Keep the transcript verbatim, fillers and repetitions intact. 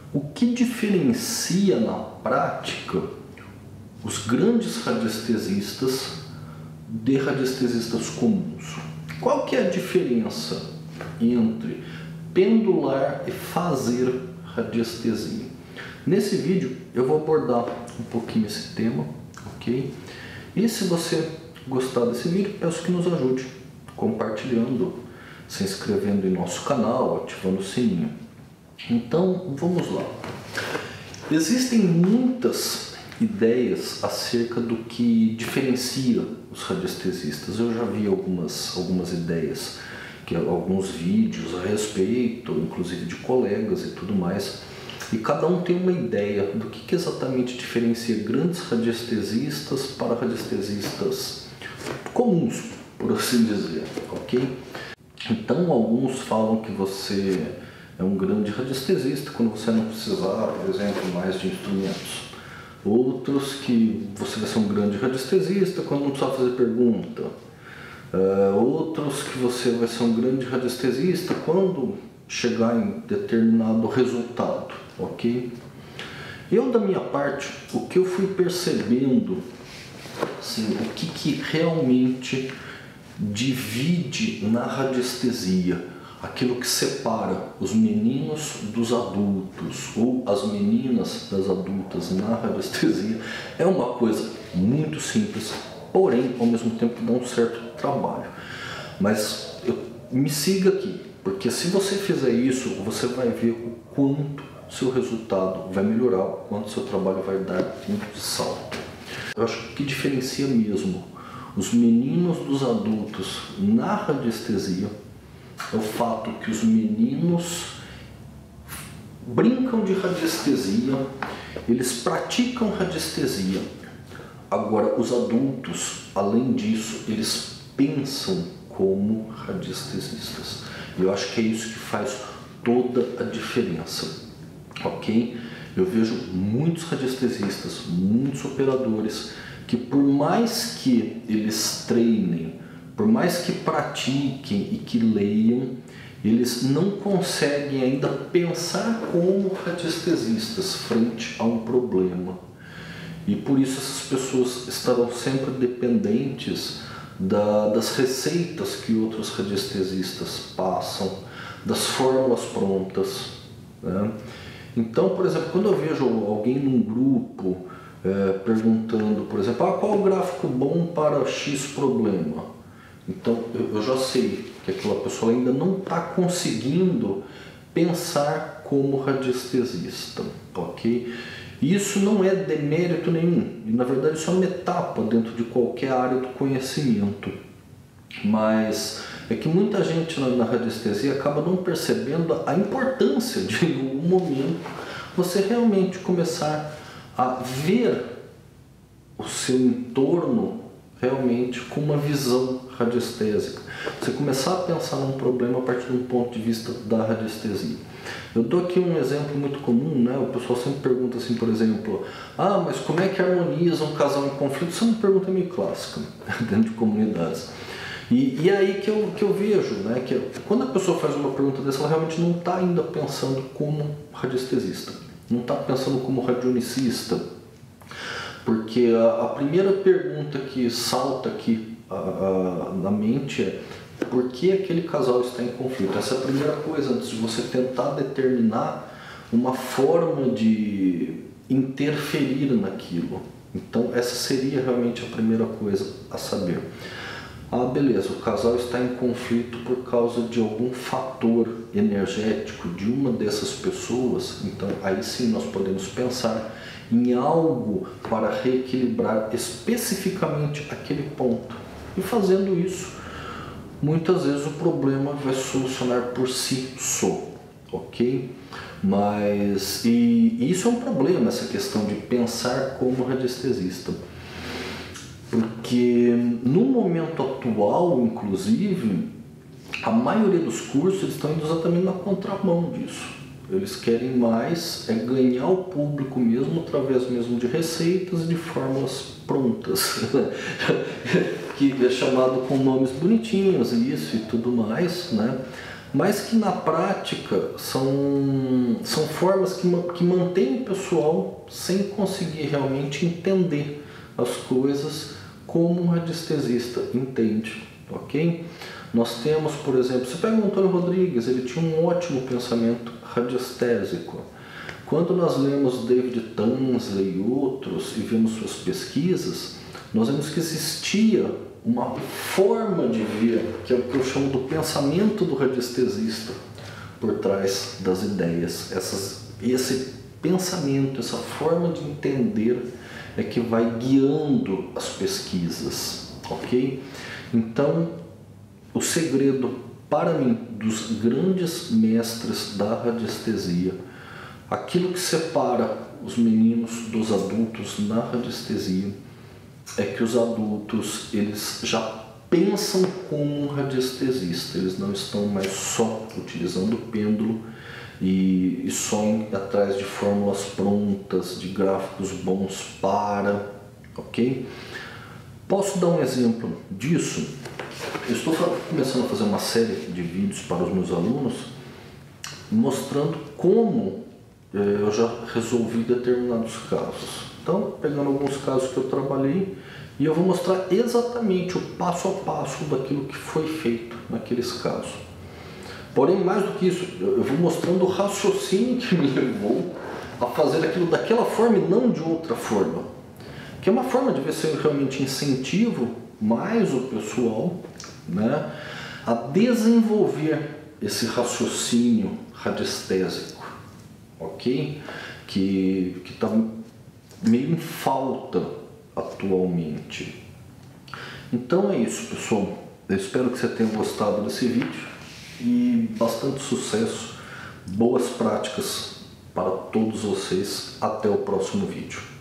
O que diferencia na prática os grandes radiestesistas de radiestesistas comuns? Qual que é a diferença entre pendular e fazer radiestesia? Nesse vídeo eu vou abordar um pouquinho esse tema, ok? E se você gostar desse vídeo, peço que nos ajude compartilhando, se inscrevendo em nosso canal, ativando o sininho. Então, vamos lá. Existem muitas ideias acerca do que diferencia os radiestesistas. Eu já vi algumas, algumas ideias, que, alguns vídeos a respeito, inclusive de colegas e tudo mais. E cada um tem uma ideia do que, que exatamente diferencia grandes radiestesistas para radiestesistas comuns, por assim dizer, ok? Então, alguns falam que você é um grande radiestesista quando você não precisar, por exemplo, mais de instrumentos. Outros que você vai ser um grande radiestesista quando não precisar fazer pergunta. Uh, outros que você vai ser um grande radiestesista quando chegar em determinado resultado, ok? Eu, da minha parte, o que eu fui percebendo, assim, o que, que realmente divide na radiestesia, aquilo que separa os meninos dos adultos ou as meninas das adultas na radiestesia, é uma coisa muito simples, porém ao mesmo tempo que dá um certo trabalho. Mas eu, me siga aqui, porque se você fizer isso, você vai ver o quanto seu resultado vai melhorar, o quanto seu trabalho vai dar um salto. Eu acho que diferencia mesmo os meninos dos adultos na radiestesia é o fato que os meninos brincam de radiestesia, eles praticam radiestesia. Agora, os adultos, além disso, eles pensam como radiestesistas. E eu acho que é isso que faz toda a diferença, ok? Eu vejo muitos radiestesistas, muitos operadores, que por mais que eles treinem, por mais que pratiquem e que leiam, eles não conseguem ainda pensar como radiestesistas frente a um problema. E por isso essas pessoas estarão sempre dependentes da, das receitas que outros radiestesistas passam, das fórmulas prontas, né? Então, por exemplo, quando eu vejo alguém num grupo é, perguntando, por exemplo, ah, qual o gráfico bom para X problema? Então, eu já sei que aquela pessoa ainda não está conseguindo pensar como radiestesista, ok? E isso não é demérito nenhum, e na verdade isso é uma etapa dentro de qualquer área do conhecimento. Mas é que muita gente na radiestesia acaba não percebendo a importância de, em algum momento, você realmente começar a ver o seu entorno realmente com uma visão radiestésica. Você começar a pensar num problema a partir de um ponto de vista da radiestesia. Eu dou aqui um exemplo muito comum, né? O pessoal sempre pergunta assim, por exemplo, ah, mas como é que harmoniza um casal em conflito? Isso é uma pergunta meio clássica dentro de comunidades. E, e aí que eu, que eu vejo, né, que quando a pessoa faz uma pergunta dessa, ela realmente não está ainda pensando como radiestesista, não está pensando como radionicista. Porque a, a primeira pergunta que salta aqui a, a, na mente é por que aquele casal está em conflito? Essa é a primeira coisa, antes de você tentar determinar uma forma de interferir naquilo. Então essa seria realmente a primeira coisa a saber. Ah, beleza, o casal está em conflito por causa de algum fator energético de uma dessas pessoas, então aí sim nós podemos pensar em algo para reequilibrar especificamente aquele ponto. E fazendo isso, muitas vezes o problema vai solucionar por si só, ok? Mas, e, e isso é um problema, essa questão de pensar como radiestesista. Porque no momento atual, inclusive, a maioria dos cursos estão indo exatamente na contramão disso. Eles querem mais é ganhar o público mesmo através mesmo de receitas e de fórmulas prontas, que é chamado com nomes bonitinhos, isso e tudo mais, né? mas que na prática são, são formas que, que mantêm o pessoal sem conseguir realmente entender as coisas como um radiestesista entende, ok? Nós temos, por exemplo, você pega o Antônio Rodrigues, ele tinha um ótimo pensamento radiestésico. Quando nós lemos David Tansley e outros e vemos suas pesquisas, nós vemos que existia uma forma de ver, que é o que eu chamo do pensamento do radiestesista, por trás das ideias. Essas, esse pensamento, essa forma de entender é que vai guiando as pesquisas, ok? Então, o segredo, para mim, dos grandes mestres da radiestesia, aquilo que separa os meninos dos adultos na radiestesia, é que os adultos, eles já pensam como um radiestesista, eles não estão mais só utilizando o pêndulo e, e só indo atrás de fórmulas prontas, de gráficos bons para, ok? Posso dar um exemplo disso? Eu estou começando a fazer uma série de vídeos para os meus alunos, mostrando como eh, eu já resolvi determinados casos. Então, pegando alguns casos que eu trabalhei, e eu vou mostrar exatamente o passo a passo daquilo que foi feito naqueles casos. Porém, mais do que isso, eu vou mostrando o raciocínio que me levou a fazer aquilo daquela forma e não de outra forma. Que é uma forma de ver se eu realmente incentivo mais o pessoal, né, a desenvolver esse raciocínio radiestésico, ok? Que está meio em falta atualmente. Então é isso, pessoal. Eu espero que você tenha gostado desse vídeo e bastante sucesso, boas práticas para todos vocês. Até o próximo vídeo.